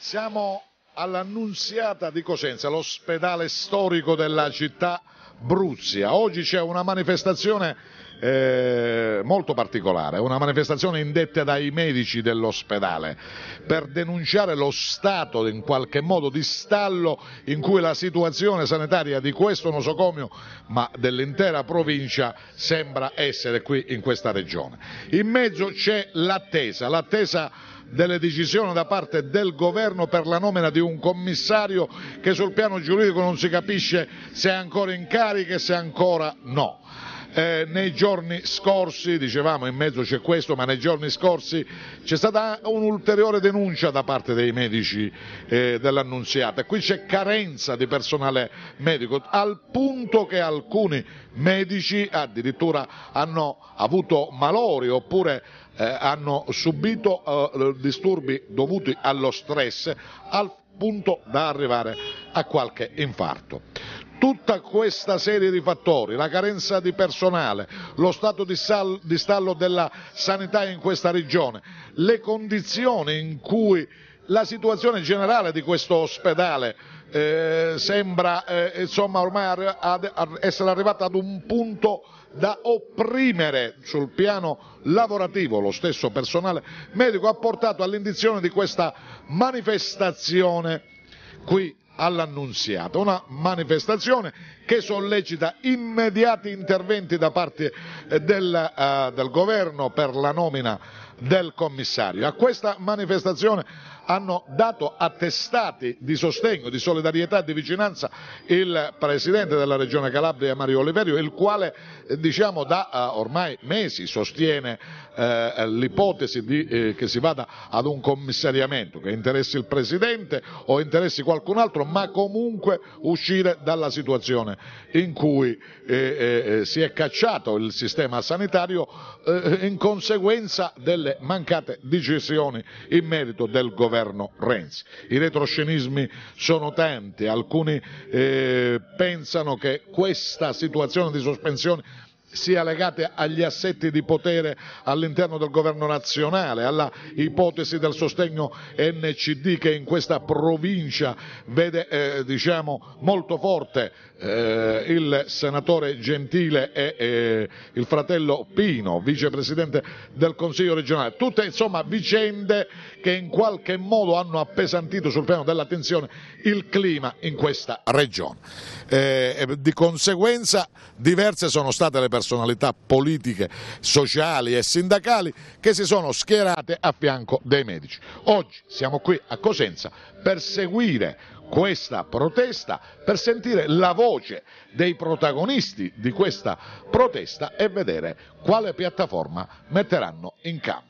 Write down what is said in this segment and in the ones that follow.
Siamo all'Annunziata di Cosenza, l'ospedale storico della città Bruzia. Oggi c'è una manifestazione molto particolare, una manifestazione indetta dai medici dell'ospedale per denunciare lo stato in qualche modo di stallo in cui la situazione sanitaria di questo nosocomio, ma dell'intera provincia, sembra essere qui in questa regione. In mezzo c'è l'attesa delle decisioni da parte del governo per la nomina di un commissario che sul piano giuridico non si capisce se è ancora in carica e se ancora no. Nei giorni scorsi, dicevamo in mezzo c'è questo, ma nei giorni scorsi c'è stata un'ulteriore denuncia da parte dei medici dell'Annunziata. Qui c'è carenza di personale medico, al punto che alcuni medici addirittura hanno avuto malori oppure hanno subito disturbi dovuti allo stress, al punto da arrivare a qualche infarto. Tutta questa serie di fattori, la carenza di personale, lo stato di stallo della sanità in questa regione, le condizioni in cui la situazione generale di questo ospedale sembra insomma ormai essere arrivata ad un punto da opprimere sul piano lavorativo lo stesso personale medico, ha portato all'indizione di questa manifestazione qui all'Annunziata, una manifestazione che sollecita immediati interventi da parte del governo per la nomina del commissario. A questa manifestazione hanno dato attestati di sostegno, di solidarietà e di vicinanza il presidente della regione Calabria Mario Oliverio, il quale diciamo da ormai mesi sostiene l'ipotesi che si vada ad un commissariamento che interessi il presidente o interessi qualcun altro, ma comunque uscire dalla situazione in cui si è cacciato il sistema sanitario in conseguenza delle mancate decisioni in merito del governo Renzi. I retroscenismi sono tanti, alcuni pensano che questa situazione di sospensione sia legata agli assetti di potere all'interno del governo nazionale, alla ipotesi del sostegno NCD che in questa provincia vede diciamo molto forte il senatore Gentile e il fratello Pino, vicepresidente del Consiglio regionale. Tutte insomma vicende che in qualche modo hanno appesantito sul piano della tensione il clima in questa regione. Di conseguenza diverse sono state le personalità politiche, sociali e sindacali che si sono schierate a fianco dei medici. Oggi siamo qui a Cosenza per seguire questa protesta, per sentire la voce dei protagonisti di questa protesta e vedere quale piattaforma metteranno in campo.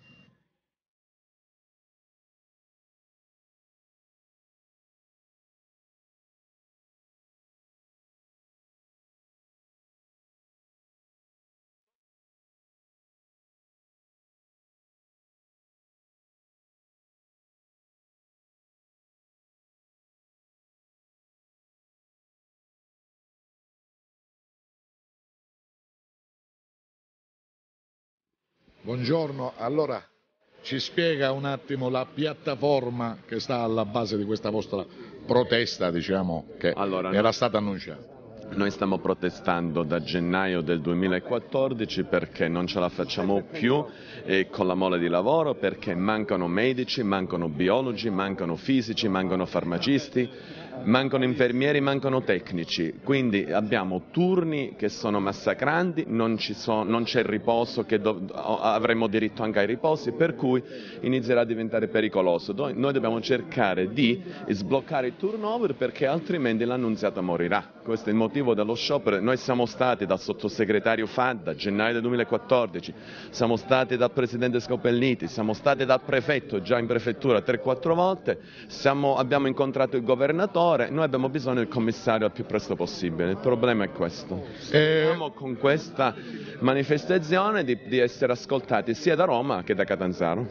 Buongiorno, allora ci spiega un attimo la piattaforma che sta alla base di questa vostra protesta, diciamo, che era stata annunciata. Noi stiamo protestando da gennaio del 2014 perché non ce la facciamo più con la mole di lavoro, perché mancano medici, mancano biologi, mancano fisici, mancano farmacisti, mancano infermieri, mancano tecnici, quindi abbiamo turni che sono massacranti, non c'è riposo, che avremo diritto anche ai riposi, per cui inizierà a diventare pericoloso. Noi dobbiamo cercare di sbloccare il turnover perché altrimenti l'Annunziata morirà. Questo è il motivo dello sciopero. Noi siamo stati dal sottosegretario Fadda, gennaio del 2014, siamo stati dal presidente Scopelliti, siamo stati dal prefetto già in prefettura 3-4 volte, abbiamo incontrato il governatore, noi abbiamo bisogno del commissario al più presto possibile, il problema è questo. Speriamo con questa manifestazione di essere ascoltati sia da Roma che da Catanzaro.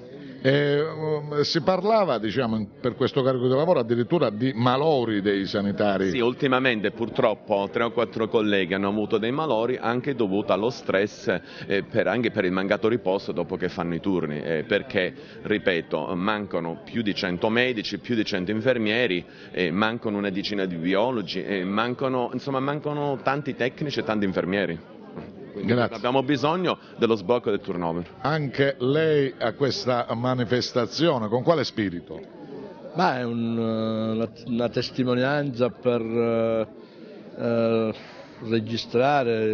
Si parlava, diciamo, per questo carico di lavoro addirittura di malori dei sanitari. Sì, ultimamente purtroppo 3 o 4 colleghi hanno avuto dei malori anche dovuto allo stress, anche per il mancato riposo dopo che fanno i turni, perché, ripeto, mancano più di 100 medici, più di 100 infermieri, mancano una decina di biologi, mancano tanti tecnici e tanti infermieri. Quindi abbiamo bisogno dello sblocco del turnover. Anche lei a questa manifestazione, con quale spirito? È una testimonianza per registrare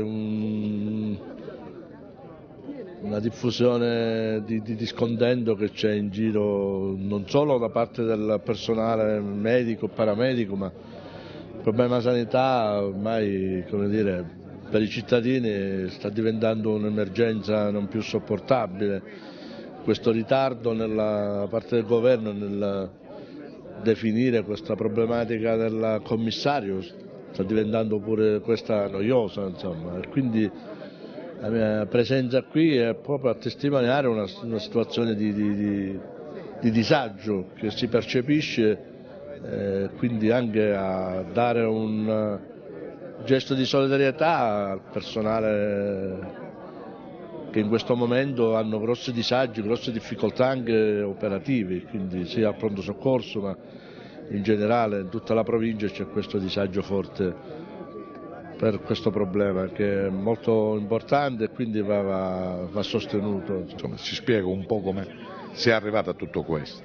una diffusione di scontento che c'è in giro, non solo da parte del personale medico, paramedico, ma il problema sanità ormai, come dire, per i cittadini sta diventando un'emergenza non più sopportabile. Questo ritardo nella parte del governo nel definire questa problematica del commissario sta diventando pure questa noiosa, insomma. E quindi la mia presenza qui è proprio a testimoniare una situazione di disagio che si percepisce, quindi anche a dare un gesto di solidarietà al personale che in questo momento hanno grossi disagi, grosse difficoltà anche operative, quindi sia al pronto soccorso ma in generale in tutta la provincia c'è questo disagio forte per questo problema che è molto importante e quindi va sostenuto. Insomma, ci spiega un po' come si è arrivato a tutto questo.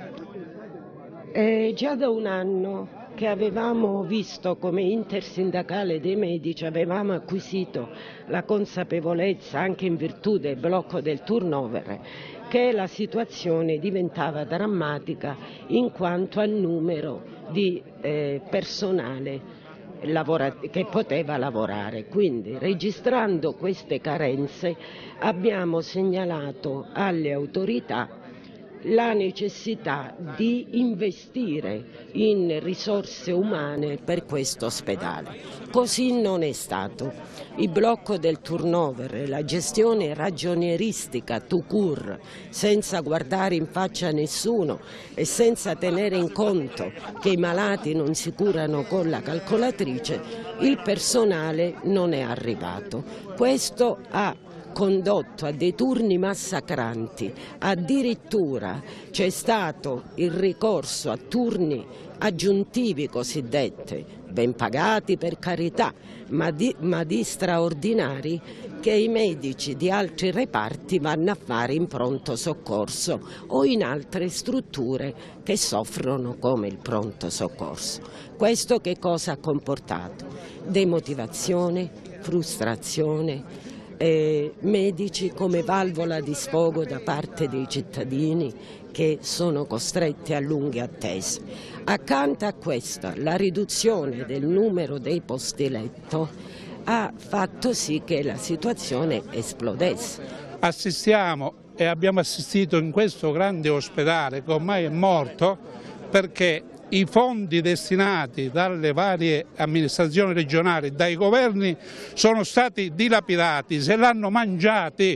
Già da un anno che avevamo visto come intersindacale dei medici, avevamo acquisito la consapevolezza, anche in virtù del blocco del turnover, che la situazione diventava drammatica in quanto al numero di personale che poteva lavorare. Quindi, registrando queste carenze, abbiamo segnalato alle autorità la necessità di investire in risorse umane per questo ospedale. Così non è stato. Il blocco del turnover e la gestione ragionieristica tout court, senza guardare in faccia a nessuno e senza tenere in conto che i malati non si curano con la calcolatrice, il personale non è arrivato. Questo ha condotto a dei turni massacranti, addirittura c'è stato il ricorso a turni aggiuntivi cosiddetti, ben pagati per carità, ma di straordinari che i medici di altri reparti vanno a fare in pronto soccorso o in altre strutture che soffrono come il pronto soccorso. Questo che cosa ha comportato? Demotivazione, frustrazione, medici come valvola di sfogo da parte dei cittadini che sono costretti a lunghe attese. Accanto a questa, la riduzione del numero dei posti letto ha fatto sì che la situazione esplodesse. Assistiamo e abbiamo assistito in questo grande ospedale che ormai è morto perché i fondi destinati dalle varie amministrazioni regionali, dai governi, sono stati dilapidati, se l'hanno mangiati,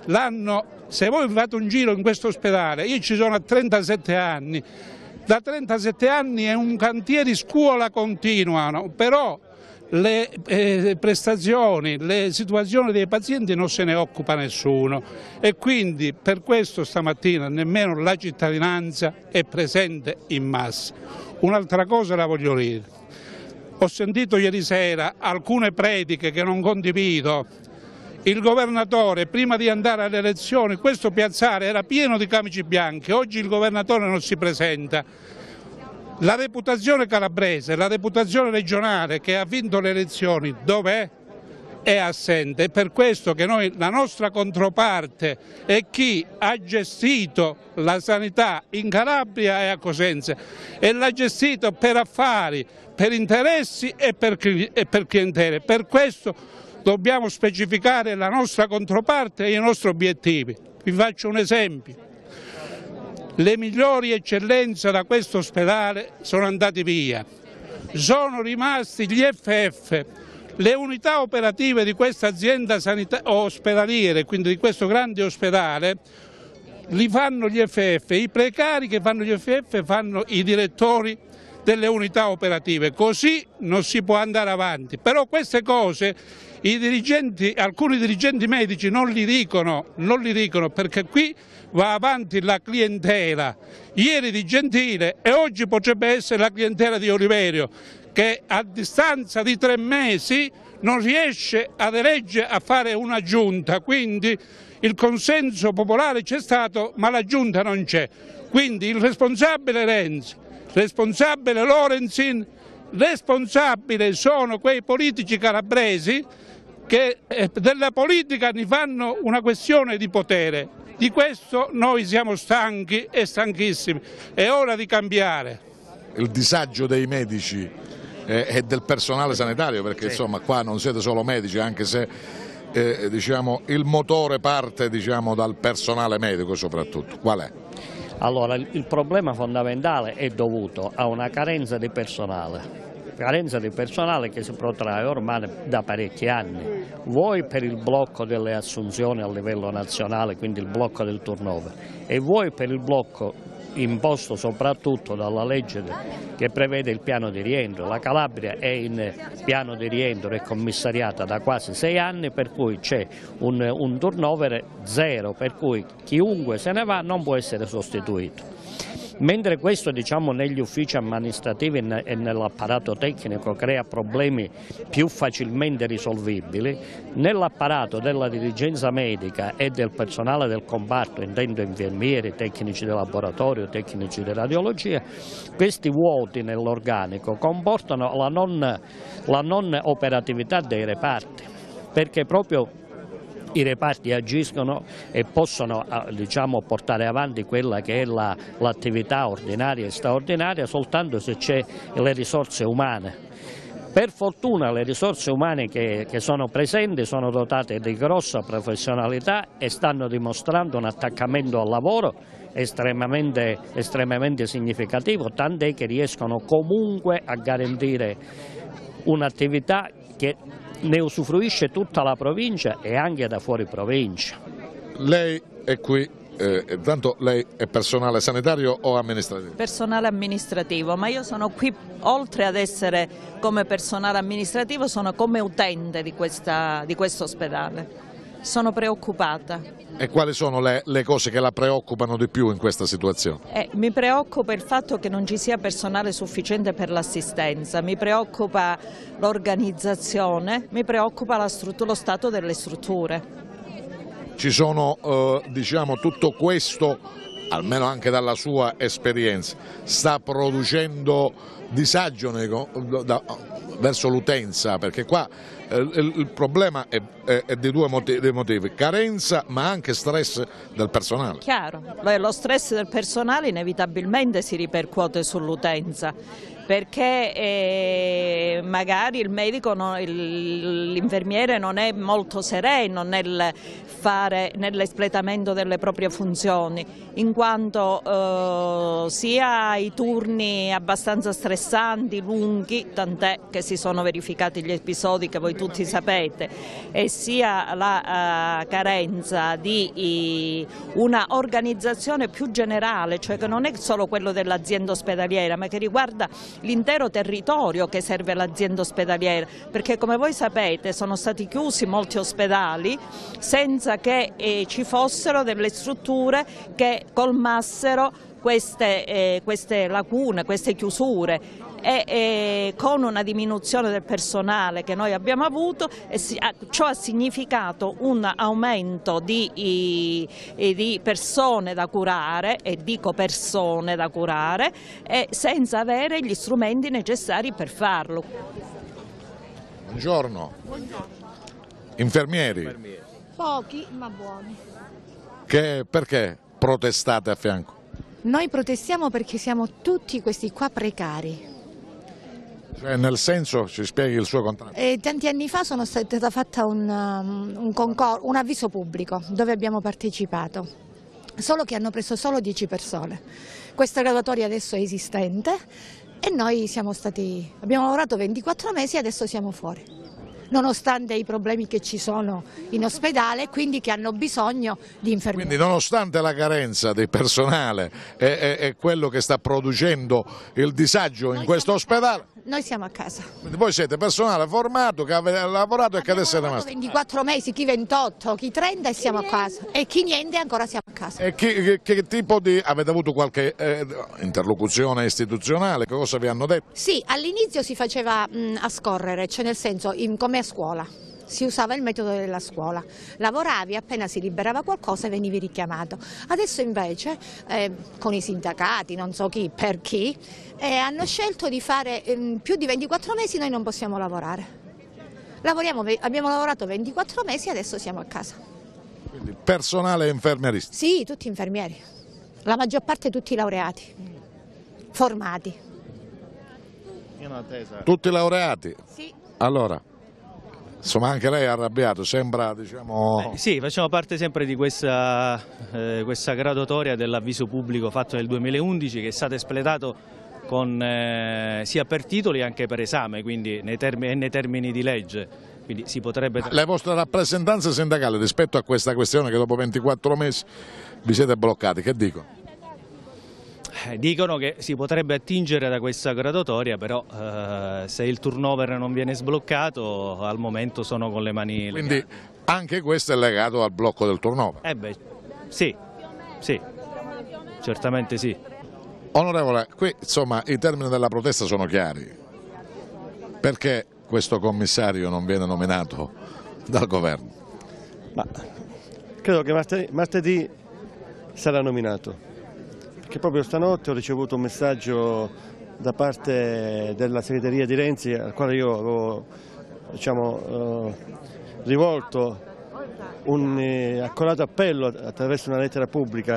se voi fate un giro in questo ospedale, io ci sono a 37 anni, da 37 anni è un cantiere scuola continuano, però le prestazioni, le situazioni dei pazienti non se ne occupa nessuno e quindi per questo stamattina nemmeno la cittadinanza è presente in massa. Un'altra cosa la voglio dire, ho sentito ieri sera alcune prediche che non condivido, il governatore prima di andare alle elezioni, questo piazzale era pieno di camici bianchi, oggi il governatore non si presenta. La deputazione calabrese, la deputazione regionale che ha vinto le elezioni, dov'è? È assente. È per questo che noi, la nostra controparte è chi ha gestito la sanità in Calabria e a Cosenza e l'ha gestito per affari, per interessi e per clientele. Per questo dobbiamo specificare la nostra controparte e i nostri obiettivi. Vi faccio un esempio. Le migliori eccellenze da questo ospedale sono andate via, sono rimasti gli FF, le unità operative di questa azienda ospedaliere, quindi di questo grande ospedale, li fanno gli FF, i precari che fanno gli FF fanno i direttori delle unità operative, così non si può andare avanti. Però queste cose alcuni dirigenti medici non li dicono perché qui va avanti la clientela, ieri di Gentile e oggi potrebbe essere la clientela di Oliverio, che a distanza di 3 mesi non riesce ad eleggere a fare una giunta, quindi il consenso popolare c'è stato ma la giunta non c'è, quindi il responsabile Renzi, responsabile Lorenzin, responsabile sono quei politici calabresi che della politica ne fanno una questione di potere. Di questo noi siamo stanchi e stanchissimi, è ora di cambiare. Il disagio dei medici e del personale sanitario, perché insomma qua non siete solo medici, anche se diciamo, il motore parte dal personale medico soprattutto. Qual è? Allora, il problema fondamentale è dovuto a una carenza di personale che si protrae ormai da parecchi anni, vuoi per il blocco delle assunzioni a livello nazionale, quindi il blocco del turnover, e vuoi per il blocco imposto soprattutto dalla legge che prevede il piano di rientro. La Calabria è in piano di rientro e commissariata da quasi 6 anni, per cui c'è un turnover zero, per cui chiunque se ne va non può essere sostituito. Mentre questo negli uffici amministrativi e nell'apparato tecnico crea problemi più facilmente risolvibili, nell'apparato della dirigenza medica e del personale del comparto, intendo infermieri, tecnici di laboratorio, tecnici di radiologia, questi vuoti nell'organico comportano la non operatività dei reparti, perché proprio i reparti agiscono e possono portare avanti quella che è l'attività ordinaria e straordinaria soltanto se c'è le risorse umane. Per fortuna le risorse umane che sono presenti sono dotate di grossa professionalità e stanno dimostrando un attaccamento al lavoro estremamente significativo, tant'è che riescono comunque a garantire un'attività che ne usufruisce tutta la provincia e anche da fuori provincia. Lei è qui, tanto lei è personale sanitario o amministrativo? Personale amministrativo, ma io sono qui oltre ad essere come personale amministrativo, sono come utente di questo ospedale. Sono preoccupata. E quali sono le cose che la preoccupano di più in questa situazione? Mi preoccupa il fatto che non ci sia personale sufficiente per l'assistenza, mi preoccupa l'organizzazione, mi preoccupa lo stato delle strutture. Ci sono, tutto questo, almeno anche dalla sua esperienza, sta producendo disagio verso l'utenza, perché qua il problema è di due motivi, carenza ma anche stress del personale. Chiaro, lo stress del personale inevitabilmente si ripercuote sull'utenza, perché magari il medico, l'infermiere non è molto sereno nell'espletamento delle proprie funzioni, in quanto sia i turni abbastanza stressanti, lunghi, tant'è che si sono verificati gli episodi che voi tutti sapete, e sia la carenza di una organizzazione più generale, cioè che non è solo quello dell'azienda ospedaliera, ma che riguarda l'intero territorio che serve l'azienda ospedaliera, perché come voi sapete sono stati chiusi molti ospedali senza che ci fossero delle strutture che colmassero queste lacune, queste chiusure. E con una diminuzione del personale che noi abbiamo avuto, ciò ha significato un aumento di persone da curare, e dico persone da curare, senza avere gli strumenti necessari per farlo. Buongiorno. Infermieri. Pochi ma buoni. Perché protestate a fianco? Noi protestiamo perché siamo tutti questi qua precari. Cioè, nel senso, ci spieghi il suo contratto? Tanti anni fa sono stata fatta un avviso pubblico dove abbiamo partecipato, solo che hanno preso solo 10 persone. Questa graduatoria adesso è esistente e noi abbiamo lavorato 24 mesi e adesso siamo fuori. nonostante i problemi che ci sono in ospedale e quindi che hanno bisogno di infermieri. Quindi nonostante la carenza di personale e quello che sta producendo il disagio in questo ospedale, noi siamo a casa. quindi voi siete personale formato che ha lavorato e che adesso è rimasto. 24 mesi, chi 28, chi 30 e siamo a casa. E chi niente ancora siamo a casa. E che tipo di... avete avuto qualche interlocuzione istituzionale? Che cosa vi hanno detto? Sì, all'inizio si faceva a scorrere, cioè nel senso come a scuola. Si usava il metodo della scuola, lavoravi, appena si liberava qualcosa venivi richiamato. Adesso invece con i sindacati, non so chi, per chi, hanno scelto di fare più di 24 mesi noi non possiamo lavorare. Abbiamo lavorato 24 mesi e adesso siamo a casa. Quindi personale infermieristico? Sì, tutti infermieri, la maggior parte tutti laureati, formati. Tutti laureati? Sì. Allora... insomma anche lei è arrabbiato, sembra diciamo... Sì, facciamo parte sempre di questa graduatoria dell'avviso pubblico fatto nel 2011 che è stato espletato sia per titoli che anche per esame, quindi nei termini di legge. Quindi si potrebbe... Le vostre rappresentanze sindacali rispetto a questa questione che dopo 24 mesi vi siete bloccati, che dicono? Dicono che si potrebbe attingere da questa graduatoria, però se il turnover non viene sbloccato al momento sono con le mani legate. Quindi anche questo è legato al blocco del turnover? Sì, certamente sì. Onorevole, qui insomma i termini della protesta sono chiari. Perché questo commissario non viene nominato dal governo? Ma credo che martedì sarà nominato. Perché proprio stanotte ho ricevuto un messaggio da parte della segreteria di Renzi al quale io avevo rivolto un accorato appello attraverso una lettera pubblica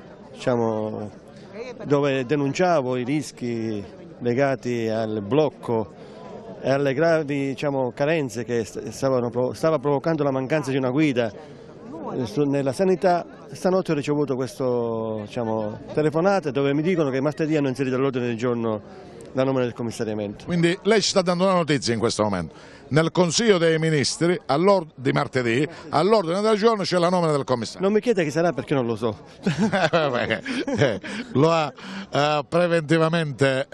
dove denunciavo i rischi legati al blocco e alle gravi carenze che stava provocando la mancanza di una guida nella sanità. Stanotte ho ricevuto questa telefonata dove mi dicono che martedì hanno inserito all'ordine del giorno la nomina del commissariamento. Quindi lei ci sta dando una notizia in questo momento. Nel Consiglio dei Ministri di martedì all'ordine del giorno c'è la nomina del commissario. Non mi chiede chi sarà perché non lo so. Lo ha preventivamente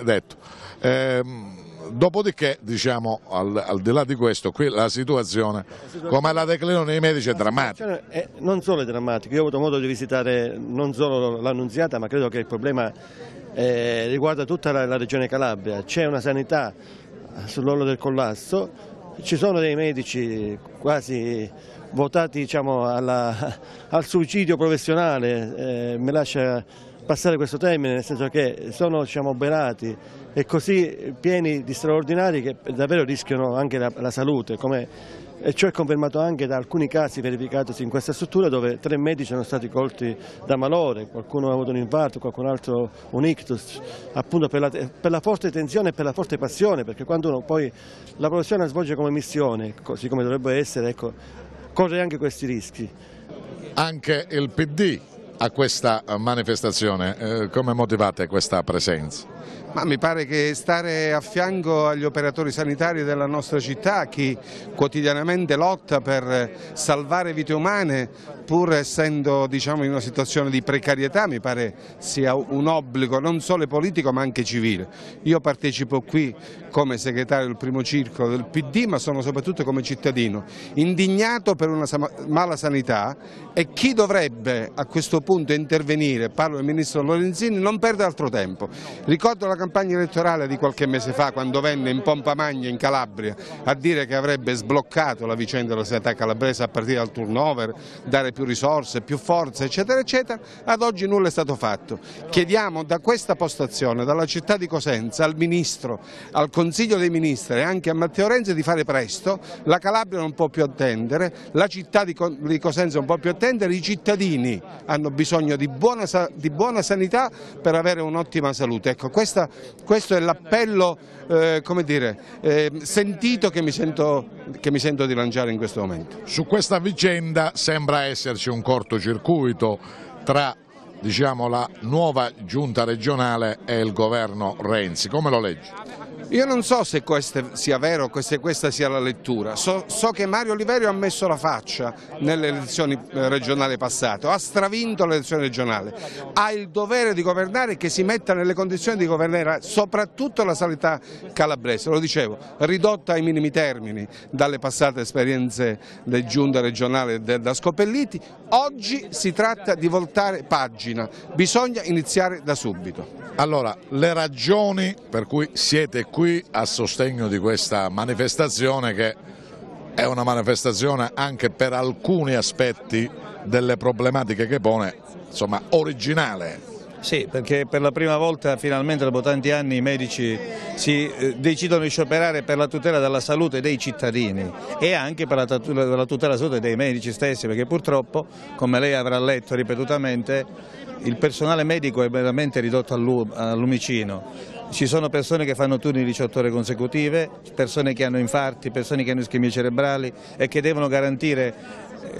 detto. Dopodiché, diciamo, al di là di questo, qui la situazione come la declinano i medici è drammatica. Non solo è drammatica, io ho avuto modo di visitare non solo l'Annunziata, ma credo che il problema riguarda tutta la regione Calabria. C'è una sanità sull'orlo del collasso, ci sono dei medici quasi votati al suicidio professionale, mi lascia passare questo termine, nel senso che sono oberati e così pieni di straordinari che davvero rischiano anche la salute, e ciò è confermato anche da alcuni casi verificatisi in questa struttura dove 3 medici sono stati colti da malore, qualcuno ha avuto un infarto, qualcun altro un ictus, appunto per la forte tensione e per la forte passione, perché quando uno poi la professione la svolge come missione, così come dovrebbe essere, corre anche questi rischi. Anche il PD a questa manifestazione, come motivate questa presenza? Ma mi pare che stare a fianco agli operatori sanitari della nostra città, chi quotidianamente lotta per salvare vite umane, pur essendo in una situazione di precarietà, mi pare sia un obbligo non solo politico ma anche civile. Io partecipo qui come segretario del primo circolo del PD, ma sono soprattutto come cittadino, indignato per una mala sanità, e chi dovrebbe a questo punto intervenire, parlo del ministro Lorenzin, non perde altro tempo. Ricordo la campagna elettorale di qualche mese fa, quando venne in pompa magna in Calabria a dire che avrebbe sbloccato la vicenda della sanità calabrese a partire dal turnover, dare più risorse, più forze, eccetera, eccetera. Ad oggi nulla è stato fatto. Chiediamo da questa postazione, dalla città di Cosenza, al Ministro, al Consiglio dei Ministri e anche a Matteo Renzi di fare presto. La Calabria non può più attendere, la città di Cosenza non può più attendere, i cittadini hanno bisogno di buona sanità per avere un'ottima salute. Ecco, questo è l'appello sentito che mi sento di lanciare in questo momento. Su questa vicenda sembra esserci un cortocircuito tra la nuova giunta regionale e il governo Renzi. Come lo leggi? Io non so se questo sia vero, se questa sia la lettura, so che Mario Oliverio ha messo la faccia nelle elezioni regionali passate, ha stravinto le elezioni regionali, ha il dovere di governare e che si metta nelle condizioni di governare soprattutto la sanità calabrese, lo dicevo, ridotta ai minimi termini dalle passate esperienze di giunta regionale da Scopelliti. Oggi si tratta di voltare pagina, bisogna iniziare da subito. Allora, le ragioni per cui siete qui a sostegno di questa manifestazione, che è una manifestazione anche per alcuni aspetti delle problematiche che pone, insomma, originale. Sì, perché per la prima volta finalmente dopo tanti anni i medici decidono di scioperare per la tutela della salute dei cittadini e anche per la tutela della salute dei medici stessi, perché purtroppo, come lei avrà letto ripetutamente, il personale medico è veramente ridotto al lumicino. Ci sono persone che fanno turni di 18 ore consecutive, persone che hanno infarti, persone che hanno ischemie cerebrali e che devono garantire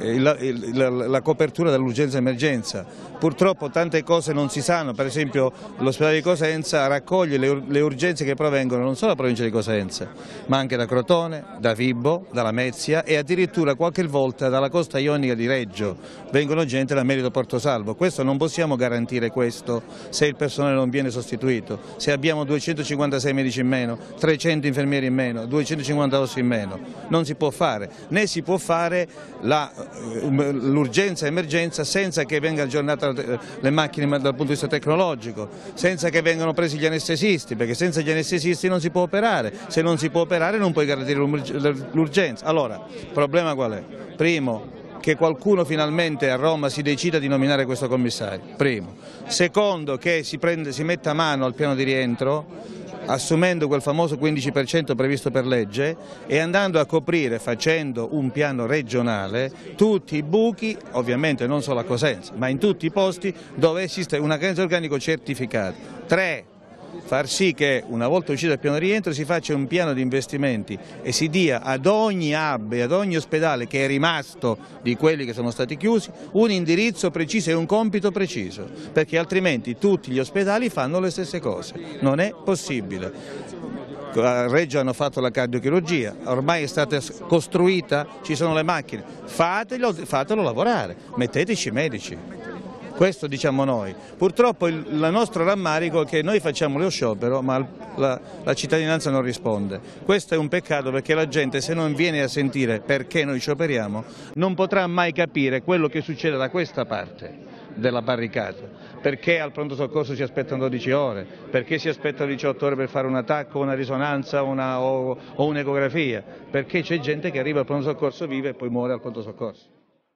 la copertura dell'urgenza e emergenza. Purtroppo tante cose non si sanno, per esempio l'ospedale di Cosenza raccoglie le urgenze che provengono non solo dalla provincia di Cosenza, ma anche da Crotone, da Vibo, dalla Mezia e addirittura qualche volta dalla costa ionica di Reggio. Vengono gente da Merito Portosalvo. Questo non possiamo garantire questo se il personale non viene sostituito, se abbiamo 256 medici in meno, 300 infermieri in meno, 250 OSS in meno. Non si può fare, né si può fare l'urgenza e emergenza senza che venga aggiornata le macchine dal punto di vista tecnologico, senza che vengano presi gli anestesisti, perché senza gli anestesisti non si può operare, se non si può operare non puoi garantire l'urgenza. Allora, il problema qual è? Primo, che qualcuno finalmente a Roma si decida di nominare questo commissario, primo. Secondo, che si metta mano al piano di rientro, assumendo quel famoso 15% previsto per legge e andando a coprire, facendo un piano regionale, tutti i buchi, ovviamente non solo a Cosenza, ma in tutti i posti dove esiste una carenza organico certificata. 3. Far sì che una volta uscito dal piano di rientro si faccia un piano di investimenti e si dia ad ogni hub e ad ogni ospedale che è rimasto di quelli che sono stati chiusi un indirizzo preciso e un compito preciso, perché altrimenti tutti gli ospedali fanno le stesse cose, non è possibile. A Reggio hanno fatto la cardiochirurgia, ormai è stata costruita, ci sono le macchine, fatelo lavorare, metteteci medici. Questo diciamo noi. Purtroppo il nostro rammarico è che noi facciamo lo sciopero ma la cittadinanza non risponde. Questo è un peccato, perché la gente, se non viene a sentire perché noi scioperiamo, non potrà mai capire quello che succede da questa parte della barricata. Perché al pronto soccorso si aspettano 12 ore, perché si aspettano 18 ore per fare un attacco, una risonanza o un'ecografia, perché c'è gente che arriva al pronto soccorso viva e poi muore al pronto soccorso.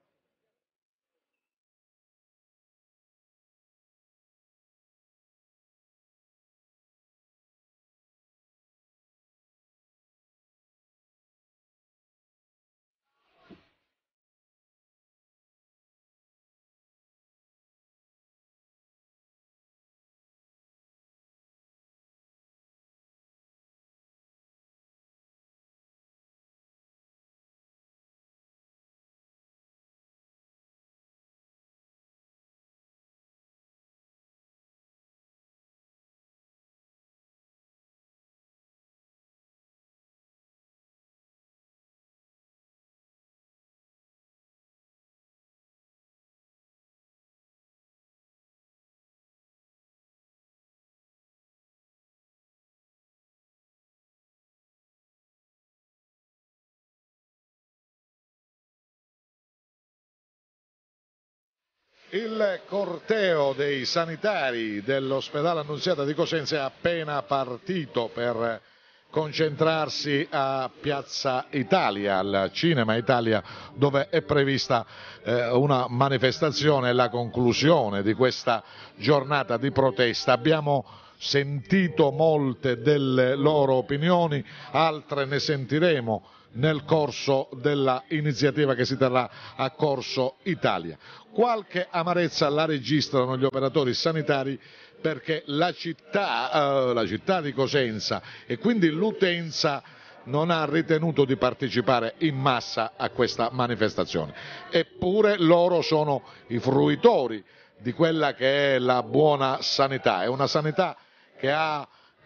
Il corteo dei sanitari dell'ospedale Annunziata di Cosenza è appena partito per concentrarsi a Piazza Italia, al Cinema Italia, dove è prevista una manifestazione, la conclusione di questa giornata di protesta. Abbiamo sentito molte delle loro opinioni, altre ne sentiremo nel corso della iniziativa che si terrà a Corso Italia. Qualche amarezza la registrano gli operatori sanitari, perché la città di Cosenza e quindi l'utenza non ha ritenuto di partecipare in massa a questa manifestazione, eppure loro sono i fruitori di quella che è la buona sanità, è una sanità che ha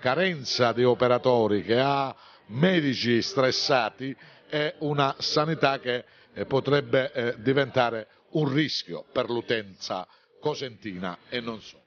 carenza di operatori, che ha medici stressati, è una sanità che potrebbe diventare un rischio per l'utenza cosentina e non solo.